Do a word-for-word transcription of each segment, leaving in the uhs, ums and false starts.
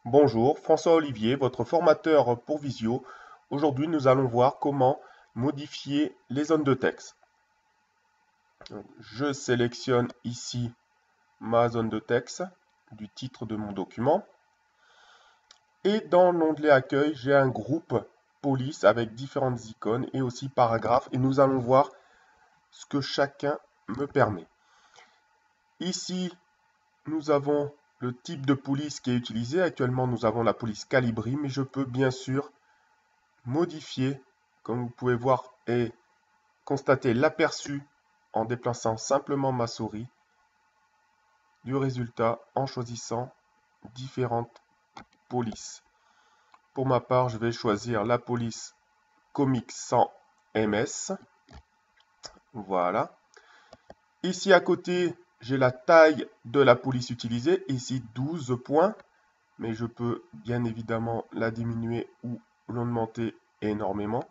Bonjour, François Olivier, votre formateur pour Visio. Aujourd'hui, nous allons voir comment modifier les zones de texte. Donc, je sélectionne ici ma zone de texte du titre de mon document. Et dans l'onglet Accueil, j'ai un groupe police avec différentes icônes et aussi paragraphes. Et nous allons voir ce que chacun me permet. Ici, nous avons le type de police qui est utilisé. Actuellement, nous avons la police Calibri, mais je peux bien sûr modifier, comme vous pouvez voir et constater l'aperçu en déplaçant simplement ma souris du résultat en choisissant différentes polices. Pour ma part, je vais choisir la police Comic sans M S. Voilà. Ici à côté, j'ai la taille de la police utilisée. Ici, douze points. Mais je peux bien évidemment la diminuer ou l'augmenter énormément.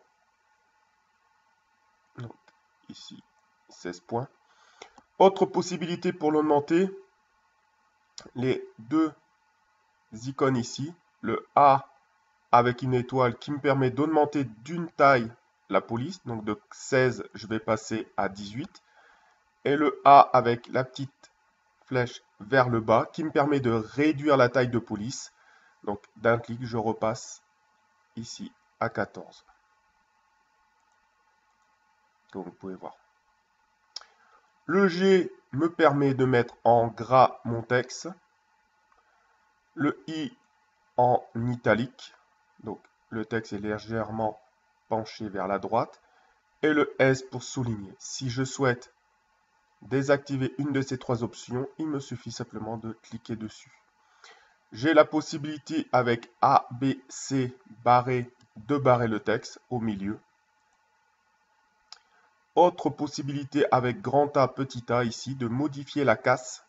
Donc, ici, seize points. Autre possibilité pour l'augmenter, les deux icônes ici. Le A avec une étoile qui me permet d'augmenter d'une taille la police. Donc de seize, je vais passer à dix-huit. Et le A avec la petite flèche vers le bas qui me permet de réduire la taille de police. Donc d'un clic, je repasse ici à quatorze. Comme vous pouvez voir. Le G me permet de mettre en gras mon texte. Le I en italique. Donc le texte est légèrement penché vers la droite. Et le S pour souligner. Si je souhaite désactiver une de ces trois options, il me suffit simplement de cliquer dessus. J'ai la possibilité avec A, B, C barré de barrer le texte au milieu. Autre possibilité avec grand A, petit a ici, de modifier la casse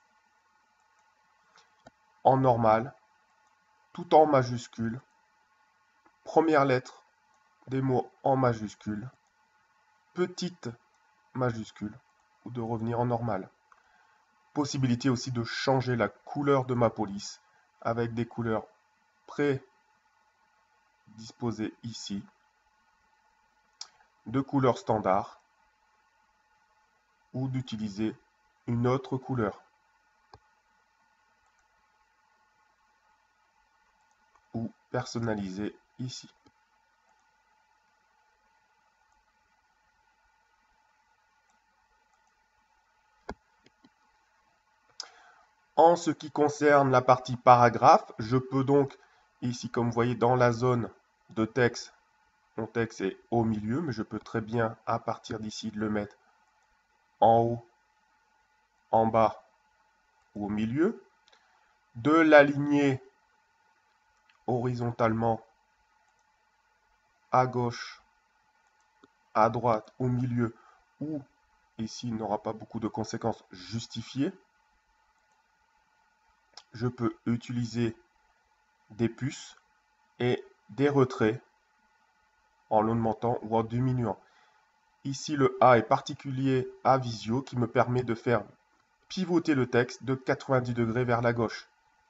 en normal, tout en majuscule. Première lettre des mots en majuscule, petite majuscule, ou de revenir en normal. Possibilité aussi de changer la couleur de ma police avec des couleurs prédisposées ici, de couleurs standard, ou d'utiliser une autre couleur, ou personnaliser ici. En ce qui concerne la partie paragraphe, je peux donc, ici comme vous voyez dans la zone de texte, mon texte est au milieu, mais je peux très bien à partir d'ici le mettre en haut, en bas ou au milieu. De l'aligner horizontalement à gauche, à droite, au milieu, ou ici il n'aura pas beaucoup de conséquences justifiées. Je peux utiliser des puces et des retraits en l'augmentant ou en diminuant. Ici, le A est particulier à Visio qui me permet de faire pivoter le texte de quatre-vingt-dix degrés vers la gauche.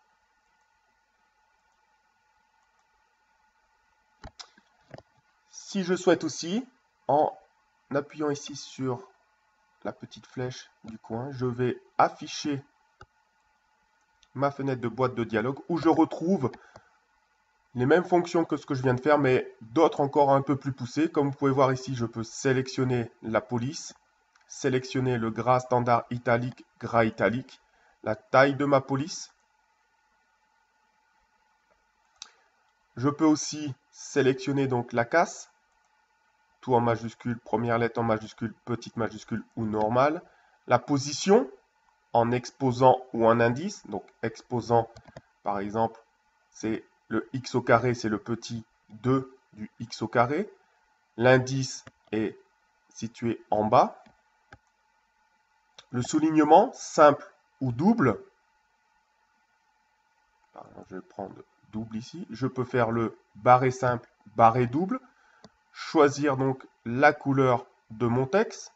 Si je souhaite aussi, en appuyant ici sur la petite flèche du coin, je vais afficher ma fenêtre de boîte de dialogue où je retrouve les mêmes fonctions que ce que je viens de faire, mais d'autres encore un peu plus poussées. Comme vous pouvez voir ici, je peux sélectionner la police, sélectionner le gras standard italique, gras italique, la taille de ma police. Je peux aussi sélectionner donc la casse, tout en majuscule, première lettre en majuscule, petite majuscule ou normale. La position en exposant ou en indice, donc exposant par exemple, c'est le x au carré, c'est le petit deux du x au carré. L'indice est situé en bas. Le soulignement, simple ou double. Par exemple, je vais prendre double ici. Je peux faire le barré simple, barré double. Choisir donc la couleur de mon texte.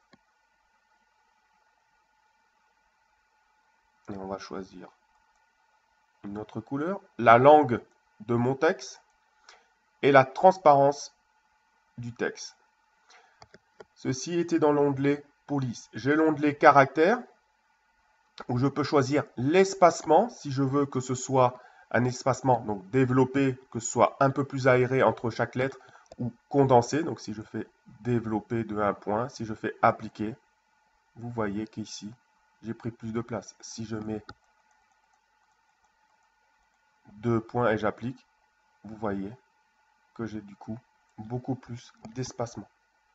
Et on va choisir une autre couleur. La langue de mon texte et la transparence du texte. Ceci était dans l'onglet police. J'ai l'onglet caractère où je peux choisir l'espacement si je veux que ce soit un espacement donc développé, que ce soit un peu plus aéré entre chaque lettre ou condensé. Donc si je fais développer de un point, si je fais appliquer, vous voyez qu'ici j'ai pris plus de place. Si je mets deux points et j'applique, vous voyez que j'ai du coup beaucoup plus d'espacement.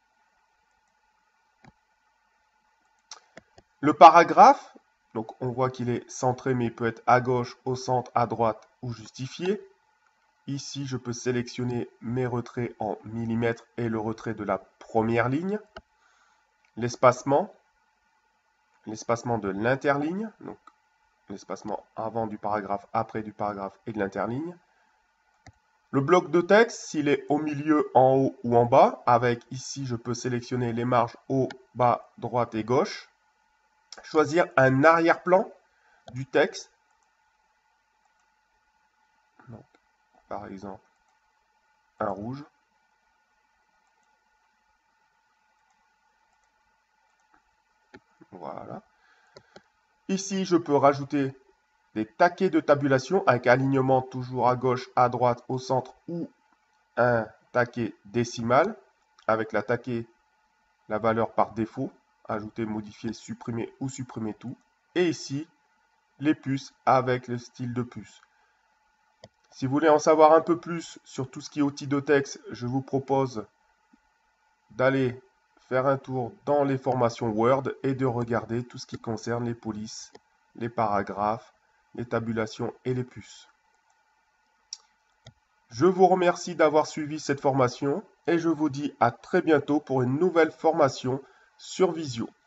Le paragraphe, donc on voit qu'il est centré, mais il peut être à gauche, au centre, à droite ou justifié. Ici, je peux sélectionner mes retraits en millimètres et le retrait de la première ligne. L'espacement, l'espacement de l'interligne, donc l'espacement avant du paragraphe, après du paragraphe et de l'interligne. Le bloc de texte, s'il est au milieu, en haut ou en bas, avec ici, je peux sélectionner les marges haut, bas, droite et gauche. Choisir un arrière-plan du texte. Donc, par exemple, un rouge. Voilà. Ici, je peux rajouter des taquets de tabulation avec alignement toujours à gauche, à droite, au centre ou un taquet décimal avec la taquet, la valeur par défaut. Ajouter, modifier, supprimer ou supprimer tout. Et ici, les puces avec le style de puce. Si vous voulez en savoir un peu plus sur tout ce qui est outils de texte, je vous propose d'aller faire un tour dans les formations Word et de regarder tout ce qui concerne les polices, les paragraphes, les tabulations et les puces. Je vous remercie d'avoir suivi cette formation et je vous dis à très bientôt pour une nouvelle formation sur Visio.